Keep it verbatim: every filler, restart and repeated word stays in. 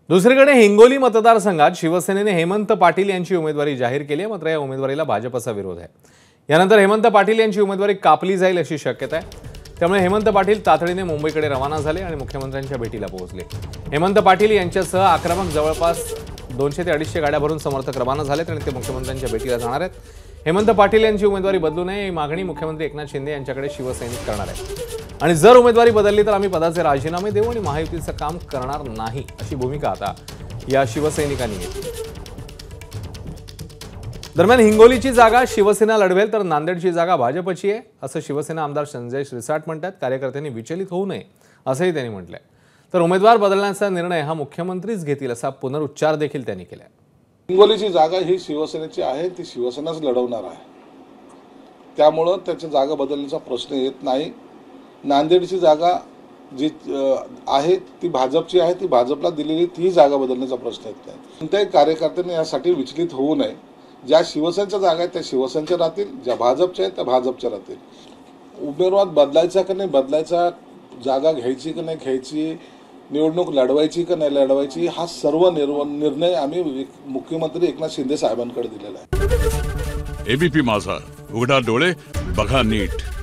दुसरीकडे हिंगोली मतदारसंघात शिवसेनेने हेमंत पाटील यांची उमेदवारी जाहीर केली आहे, मात्र या उमेदवारीला भाजपचा विरोध आहे। यानंतर हेमंत पाटील यांची उमेदवारी कापली जाईल अशी शक्यता आहे। त्यामुळे हेमंत पाटील तातडीने मुंबईकडे रवाना झाले आणि मुख्यमंत्र्यांच्या भेटीला पोहोचले। हेमंत पाटील यांच्यासह आक्रमक जवळपास दोनशे ते अडीचशे गाड्या भरून समर्थक रवाना झालेत आणि ते मुख्यमंत्र्यांच्या भेटीला जाणार आहेत। हेमंत पाटील यांची उमेदवारी बदलू नये ही मागणी मुख्यमंत्री एकनाथ शिंदे यांच्याकडे शिवसैनिक करणार आहेत आणि जर उमेदवारी बदलली तर आम्ही पदाचे राजीनामे देऊ आणि महायुतीचं काम करणार नाही अशी भूमिका आता या शिवसैनिकांनी घेतली। दरम्यान हिंगोलीची जागा शिवसेना लढवेल तर नांदेडची जागा भाजपची आहे असं शिवसेना आमदार संजय शिरसाट म्हणतात। कार्यकर्त्यांनी विचलित होऊ नये असंही त्यांनी म्हटलंय। तर उमेदवार बदलण्याचा निर्णय हा मुख्यमंत्रीच घेतील असा पुनरुच्चार देखील त्यांनी केलाय। हिंगोलीची जागा ही शिवसेनेची आहे, ती शिवसेनाच लढवणार आहे, त्यामुळे त्याची जागा बदलण्याचा प्रश्न येत नाही। नांदेडची जागा जी आहे ती भाजपची आहे, ती भाजपला दिलेली ती जागा बदलण्याचा प्रश्न येत नाही। कोणत्याही कार्यकर्त्यांनी यासाठी विचलित होऊ नये। ज्या शिवसेनेच्या जागा आहेत त्या शिवसेनेच्या राहतील, ज्या भाजपच्या आहेत त्या भाजपच्या राहतील। उमेदवार बदलायचा का नाही बदलायचा, जागा घ्यायची का नाही घ्यायची, निवडणूक लढवायची का नाही लढवायची, हा सर्व निर्णय आम्ही मुख्यमंत्री एकनाथ शिंदे साहेबांकडे दिलेला आहे। एबीपी माझा, उघडा डोळे बघा नीट।